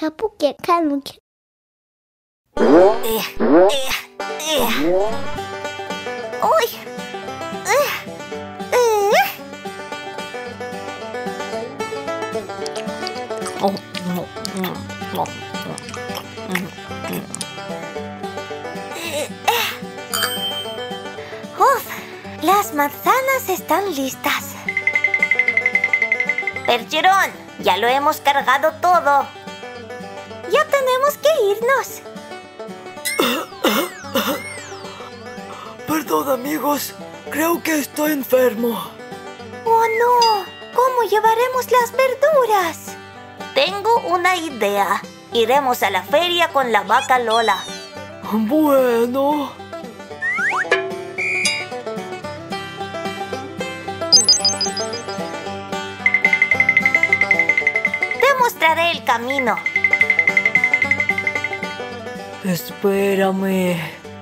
가볼게, 가볼게. 오이. Uf, las manzanas están listas. Percherón, ya lo hemos cargado todo. Ya tenemos que irnos. Perdón, amigos. Creo que estoy enfermo. ¡Oh, no! ¿Cómo llevaremos las verduras? Tengo una idea. Iremos a la feria con la vaca Lola. Bueno. Te mostraré el camino. Espérame.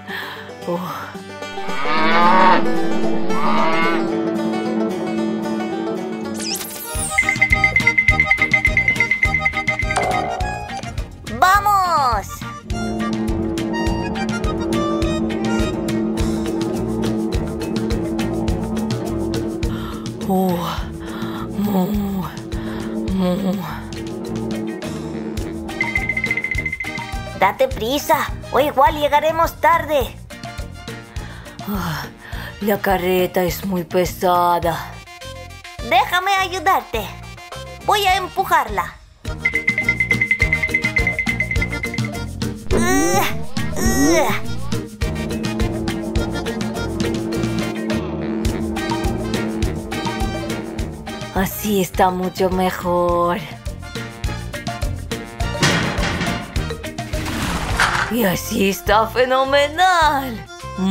¡Vamos! Date prisa, o igual llegaremos tarde. La carreta es muy pesada. Déjame ayudarte. Voy a empujarla. Así está mucho mejor. Y así está fenomenal.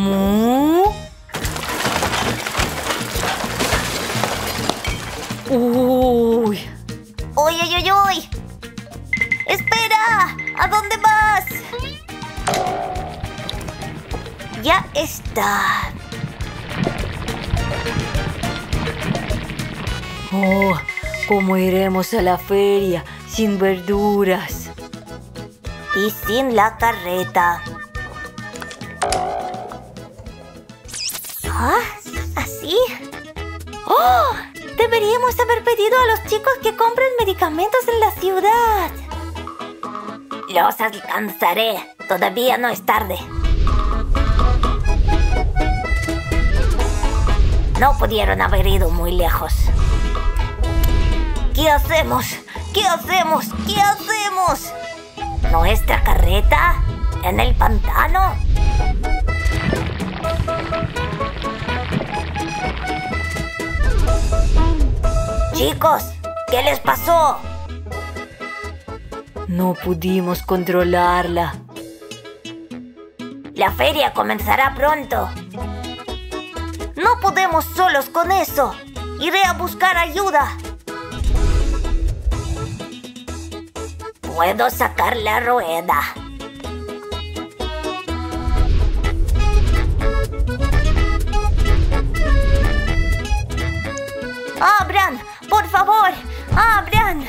Uy. ¡Uy, uy, uy, uy! ¡Espera! ¿A dónde vas? Ya está. Oh, ¿cómo iremos a la feria sin verduras? Y sin la carreta. ¿Ah? ¿Así? ¡Oh! Deberíamos haber pedido a los chicos que compren medicamentos en la ciudad. Los alcanzaré. Todavía no es tarde. No pudieron haber ido muy lejos. ¿Qué hacemos? ¿Qué hacemos? ¿Qué hacemos? ¿Nuestra carreta? ¿En el pantano? Chicos, ¿qué les pasó? No pudimos controlarla. La feria comenzará pronto. No podemos solos con eso. Iré a buscar ayuda. Puedo sacar la rueda. ¡Abran! ¡Por favor! ¡Abran!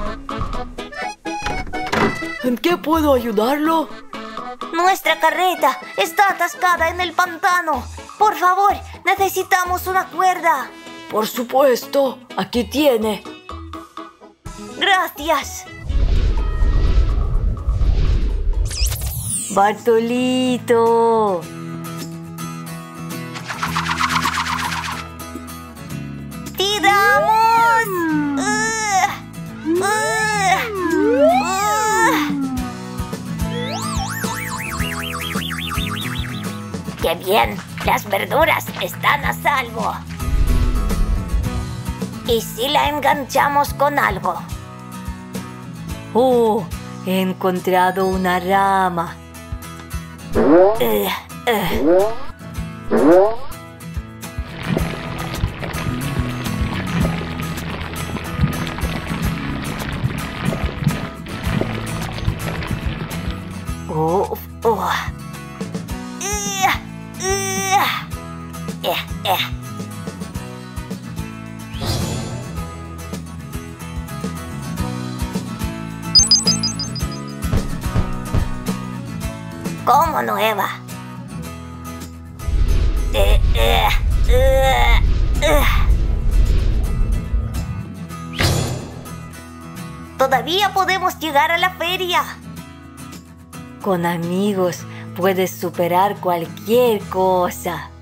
¿En qué puedo ayudarlo? Nuestra carreta está atascada en el pantano. Por favor, necesitamos una cuerda. Por supuesto, aquí tiene. Gracias. Bartolito. ¡Tiramos! ¡Qué bien! Las verduras están a salvo. ¿Y si la enganchamos con algo? Oh, he encontrado una rama. ¿Cómo no, Eva? Todavía podemos llegar a la feria. Con amigos puedes superar cualquier cosa.